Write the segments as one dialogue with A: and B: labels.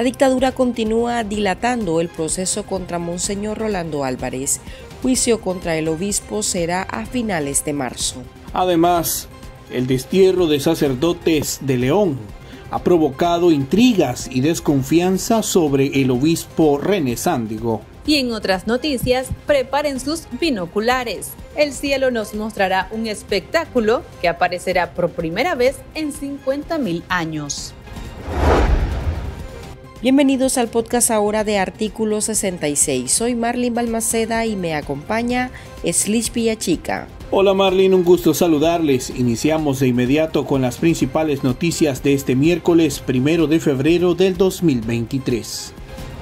A: La dictadura continúa dilatando el proceso contra Monseñor Rolando Álvarez. Juicio contra el obispo será a finales de marzo.
B: Además, el destierro de sacerdotes de León ha provocado intrigas y desconfianza sobre el obispo René Sándigo.
C: Y en otras noticias, preparen sus binoculares. El cielo nos mostrará un espectáculo que aparecerá por primera vez en 50.000 años.
A: Bienvenidos al podcast ahora de Artículo 66. Soy Marlene Balmaceda y me acompaña Slich Villachica.
B: Hola Marlene, un gusto saludarles. Iniciamos de inmediato con las principales noticias de este miércoles 1 de febrero del 2023.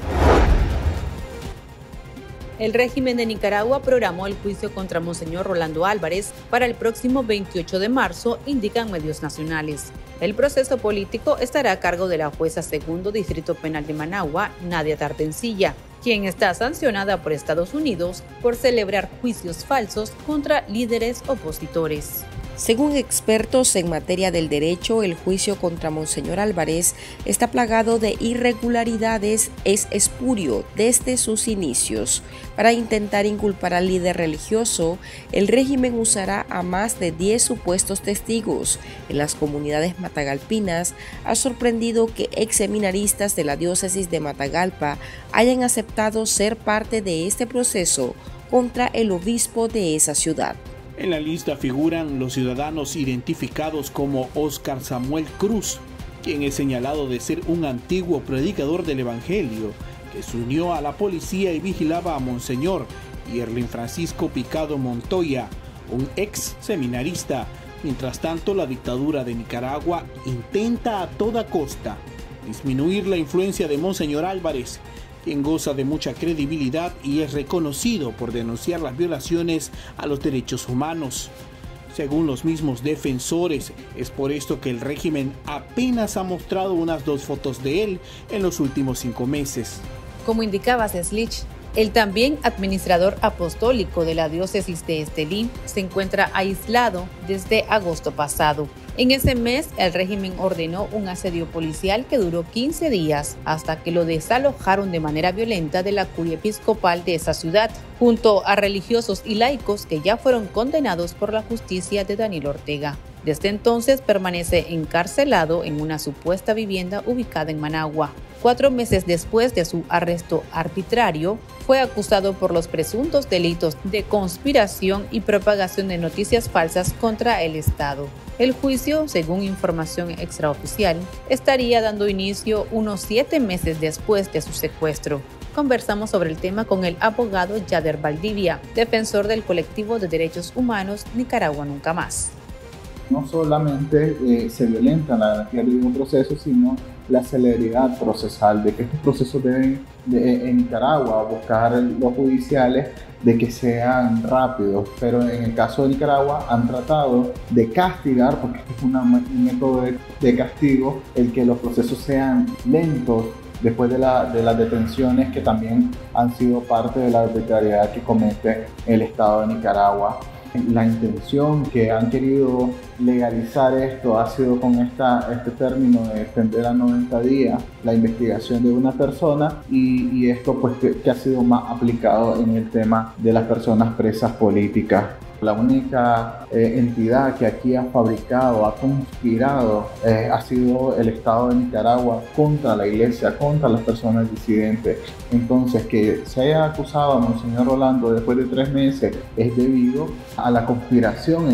C: El régimen de Nicaragua programó el juicio contra Monseñor Rolando Álvarez para el próximo 28 de marzo, indican medios nacionales. El proceso político estará a cargo de la jueza segundo Distrito Penal de Managua, Nadia Tardencilla, quien está sancionada por Estados Unidos por celebrar juicios falsos contra líderes opositores.
A: Según expertos en materia del derecho, el juicio contra Monseñor Álvarez está plagado de irregularidades, es espurio desde sus inicios. Para intentar inculpar al líder religioso, el régimen usará a más de 10 supuestos testigos. En las comunidades matagalpinas ha sorprendido que ex seminaristas de la diócesis de Matagalpa hayan aceptado ser parte de este proceso contra el obispo de esa ciudad.
B: En la lista figuran los ciudadanos identificados como Óscar Samuel Cruz, quien es señalado de ser un antiguo predicador del Evangelio que se unió a la policía y vigilaba a Monseñor, y Erlin Francisco Picado Montoya, un ex seminarista. Mientras tanto, la dictadura de Nicaragua intenta a toda costa disminuir la influencia de Monseñor Álvarez, quien goza de mucha credibilidad y es reconocido por denunciar las violaciones a los derechos humanos. Según los mismos defensores, es por esto que el régimen apenas ha mostrado unas 2 fotos de él en los últimos 5 meses.
C: Como indicabas, Slich, el también administrador apostólico de la diócesis de Estelí se encuentra aislado desde agosto pasado. En ese mes, el régimen ordenó un asedio policial que duró 15 días hasta que lo desalojaron de manera violenta de la curia episcopal de esa ciudad, junto a religiosos y laicos que ya fueron condenados por la justicia de Daniel Ortega. Desde entonces permanece encarcelado en una supuesta vivienda ubicada en Managua. 4 meses después de su arresto arbitrario, fue acusado por los presuntos delitos de conspiración y propagación de noticias falsas contra el Estado. El juicio, según información extraoficial, estaría dando inicio unos 7 meses después de su secuestro. Conversamos sobre el tema con el abogado Yader Valdivia, defensor del colectivo de derechos humanos Nicaragua Nunca Más.
D: No solamente se violenta la garantía del debido proceso, sino la celeridad procesal, de que estos procesos deben, en Nicaragua, buscar los judiciales de que sean rápidos, pero en el caso de Nicaragua han tratado de castigar, porque este es un método de castigo, el que los procesos sean lentos después de las detenciones que también han sido parte de la arbitrariedad que comete el Estado de Nicaragua. La intención que han querido legalizar esto ha sido con este término de extender a 90 días la investigación de una persona y esto pues que ha sido más aplicado en el tema de las personas presas políticas. La única entidad que aquí ha fabricado, ha conspirado, ha sido el Estado de Nicaragua contra la Iglesia, contra las personas disidentes. Entonces, que se haya acusado a Monseñor Rolando después de 3 meses es debido a la conspiración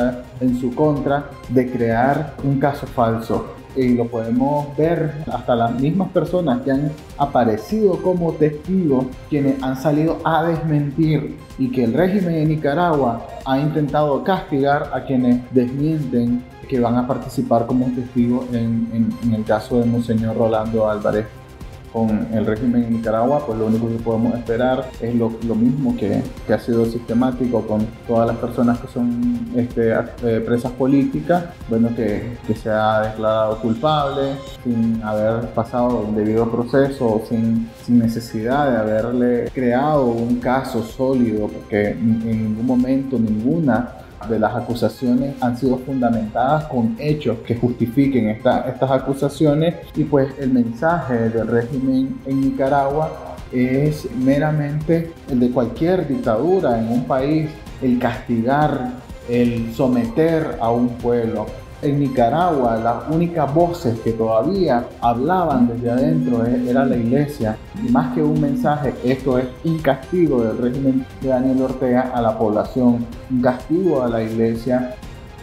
D: en su contra de crear un caso falso. Y lo podemos ver hasta las mismas personas que han aparecido como testigos, quienes han salido a desmentir, y que el régimen de Nicaragua ha intentado castigar a quienes desmienten que van a participar como testigos en el caso de Monseñor Rolando Álvarez. Con el régimen en Nicaragua, pues lo único que podemos esperar es lo mismo que ha sido sistemático con todas las personas que son presas políticas, bueno, que se ha declarado culpable sin haber pasado un debido proceso, sin necesidad de haberle creado un caso sólido, porque en ningún momento ninguna de las acusaciones han sido fundamentadas con hechos que justifiquen estas acusaciones, y pues el mensaje del régimen en Nicaragua es meramente el de cualquier dictadura en un país, el castigar, el someter a un pueblo. En Nicaragua las únicas voces que todavía hablaban desde adentro era la iglesia, y más que un mensaje, esto es un castigo del régimen de Daniel Ortega a la población, un castigo a la iglesia.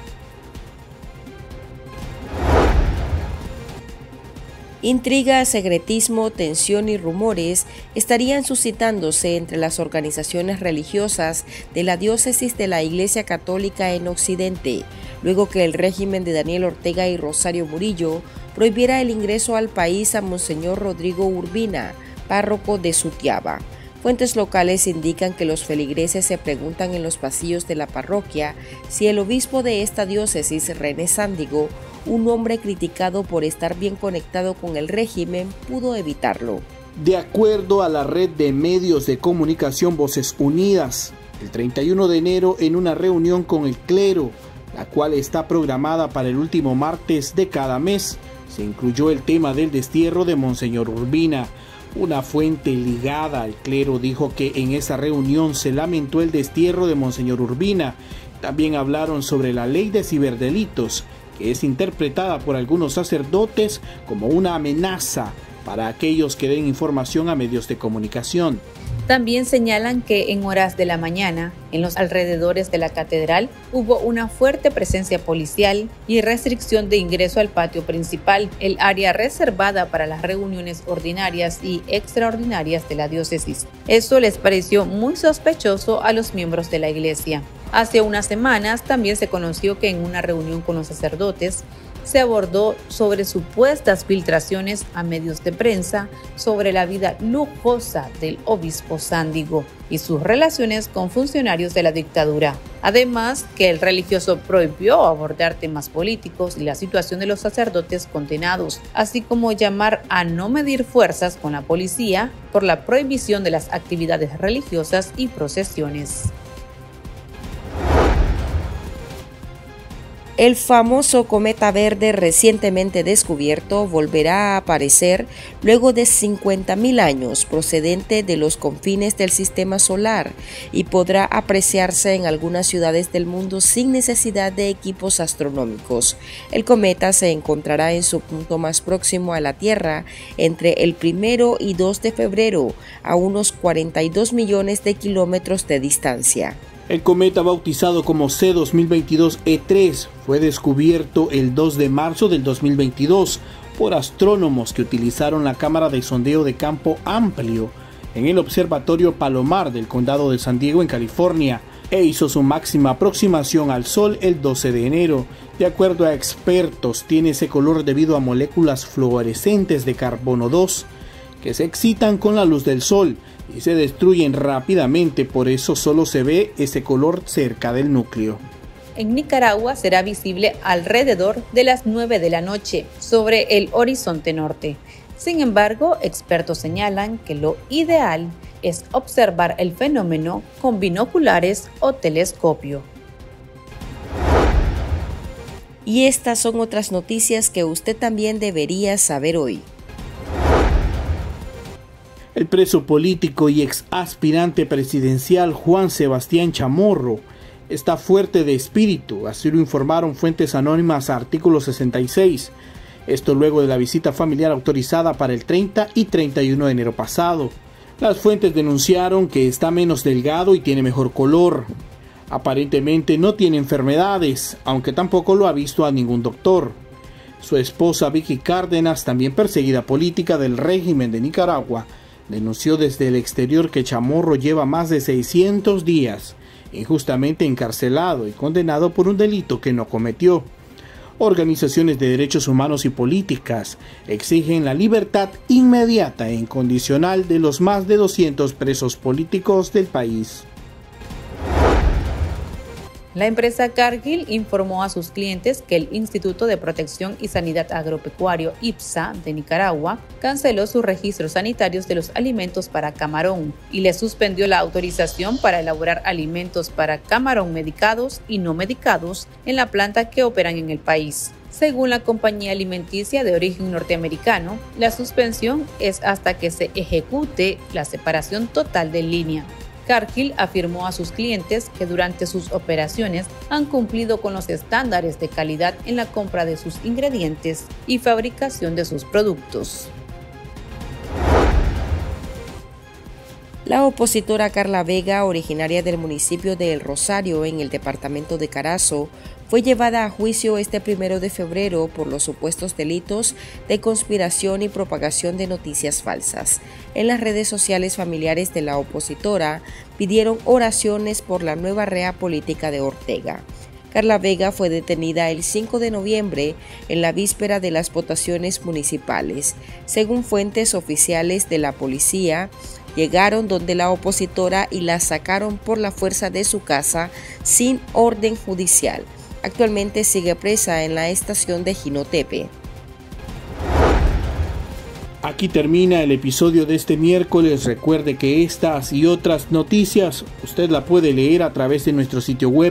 A: Intriga, secretismo, tensión y rumores estarían suscitándose entre las organizaciones religiosas de la diócesis de la Iglesia Católica en Occidente, luego que el régimen de Daniel Ortega y Rosario Murillo prohibiera el ingreso al país a Monseñor Rodrigo Urbina, párroco de Sutiaba. Fuentes locales indican que los feligreses se preguntan en los pasillos de la parroquia si el obispo de esta diócesis, René Sándigo, un hombre criticado por estar bien conectado con el régimen, pudo evitarlo.
B: De acuerdo a la red de medios de comunicación Voces Unidas, el 31 de enero, en una reunión con el clero, la cual está programada para el último martes de cada mes, se incluyó el tema del destierro de Monseñor Urbina. Una fuente ligada al clero dijo que en esa reunión se lamentó el destierro de Monseñor Urbina. También hablaron sobre la ley de ciberdelitos, que es interpretada por algunos sacerdotes como una amenaza para aquellos que den información a medios de comunicación.
C: También señalan que en horas de la mañana, en los alrededores de la catedral, hubo una fuerte presencia policial y restricción de ingreso al patio principal, el área reservada para las reuniones ordinarias y extraordinarias de la diócesis. Esto les pareció muy sospechoso a los miembros de la iglesia. Hace unas semanas también se conoció que en una reunión con los sacerdotes se abordó sobre supuestas filtraciones a medios de prensa sobre la vida lujosa del obispo Sándigo y sus relaciones con funcionarios de la dictadura. Además, que el religioso prohibió abordar temas políticos y la situación de los sacerdotes condenados, así como llamar a no medir fuerzas con la policía por la prohibición de las actividades religiosas y procesiones.
A: El famoso cometa verde recientemente descubierto volverá a aparecer luego de 50.000 años, procedente de los confines del sistema solar, y podrá apreciarse en algunas ciudades del mundo sin necesidad de equipos astronómicos. El cometa se encontrará en su punto más próximo a la Tierra entre el 1 y 2 de febrero, a unos 42 millones de kilómetros de distancia.
B: El cometa, bautizado como C2022E3, fue descubierto el 2 de marzo del 2022 por astrónomos que utilizaron la cámara de sondeo de campo amplio en el Observatorio Palomar del Condado de San Diego, en California, e hizo su máxima aproximación al Sol el 12 de enero. De acuerdo a expertos, tiene ese color debido a moléculas fluorescentes de carbono 2 que se excitan con la luz del Sol y se destruyen rápidamente, por eso solo se ve ese color cerca del núcleo.
C: En Nicaragua será visible alrededor de las 9 de la noche sobre el horizonte norte. Sin embargo, expertos señalan que lo ideal es observar el fenómeno con binoculares o telescopio.
A: Y estas son otras noticias que usted también debería saber hoy.
B: El preso político y ex aspirante presidencial Juan Sebastián Chamorro está fuerte de espíritu, así lo informaron fuentes anónimas a Artículo 66. Esto luego de la visita familiar autorizada para el 30 y 31 de enero pasado. Las fuentes denunciaron que está menos delgado y tiene mejor color. Aparentemente no tiene enfermedades, aunque tampoco lo ha visto a ningún doctor. Su esposa Vicky Cárdenas, también perseguida política del régimen de Nicaragua, denunció desde el exterior que Chamorro lleva más de 600 días injustamente encarcelado y condenado por un delito que no cometió. Organizaciones de derechos humanos y políticas exigen la libertad inmediata e incondicional de los más de 200 presos políticos del país.
C: La empresa Cargill informó a sus clientes que el Instituto de Protección y Sanidad Agropecuario IPSA de Nicaragua canceló sus registros sanitarios de los alimentos para camarón y le suspendió la autorización para elaborar alimentos para camarón medicados y no medicados en la planta que operan en el país. Según la compañía alimenticia de origen norteamericano, la suspensión es hasta que se ejecute la separación total de línea. Cargill afirmó a sus clientes que durante sus operaciones han cumplido con los estándares de calidad en la compra de sus ingredientes y fabricación de sus productos.
A: La opositora Carla Vega, originaria del municipio de El Rosario, en el departamento de Carazo, fue llevada a juicio este 1 de febrero por los supuestos delitos de conspiración y propagación de noticias falsas. En las redes sociales, familiares de la opositora pidieron oraciones por la nueva rea política de Ortega. Carla Vega fue detenida el 5 de noviembre en la víspera de las votaciones municipales. Según fuentes oficiales de la policía, llegaron donde la opositora y la sacaron por la fuerza de su casa sin orden judicial. Actualmente sigue presa en la estación de Jinotepe.
B: Aquí termina el episodio de este miércoles. Recuerde que estas y otras noticias usted la puede leer a través de nuestro sitio web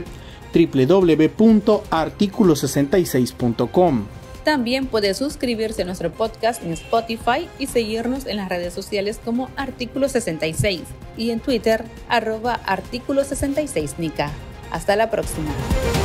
B: www.articulo66.com.
C: También puede suscribirse a nuestro podcast en Spotify y seguirnos en las redes sociales como Artículo 66 y en Twitter @Artículo 66Nica. Hasta la próxima.